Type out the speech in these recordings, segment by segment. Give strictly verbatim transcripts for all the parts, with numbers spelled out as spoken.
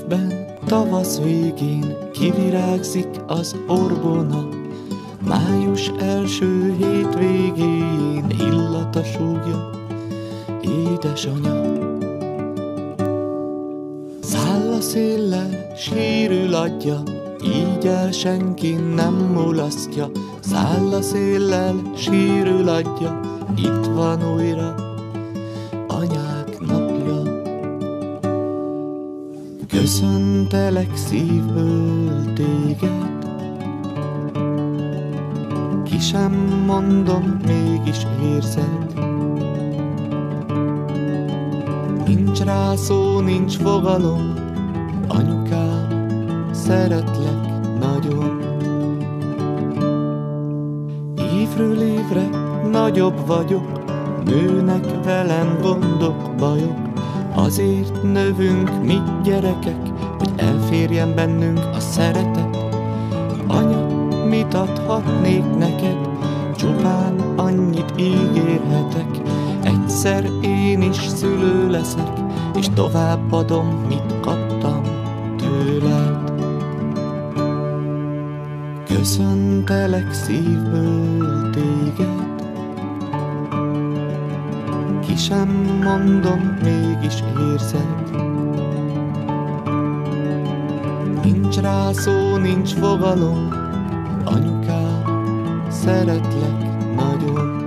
évben, tavasz végén kivirágzik az orgona. Május első hétvégén illata súgja édesanya. Száll a széllel, sírül adja, így el senki nem mulasztja. Száll a széllel, sírül adja, itt van újra anyák napja. Köszöntelek szívből téged, ki sem mondom, mégis érzed. Nincs rá szó, nincs fogalom, anyukám, szeretlek nagyon. Évről évre nagyobb vagyok, nőnek velem gondok, bajok. Azért növünk mi gyerekek, hogy elférjen bennünk a szeretet. Anya, mit adhatnék neked? Csupán annyit ígérhetek, egyszer én is szülő leszek, és továbbadom, mit kaptam tőled. Köszöntelek szívből téged, ki sem mondom, mégis érzed. Nincs rá szó, nincs fogalom, anyukám, szeretlek nagyon.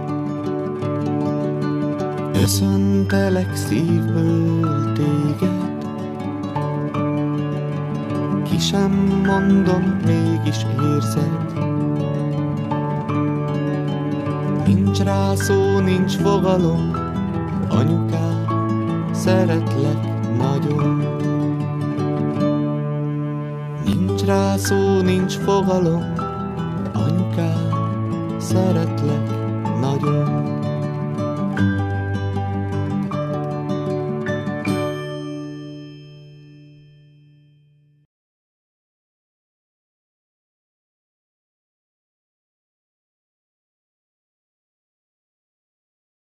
Köszöntelek szívből téged, ki sem mondom, mégis érzed. Nincs rá szó, nincs fogalom, anyukám, szeretlek nagyon. Nincs rá szó, nincs fogalom, anyukám, szeretlek nagyon.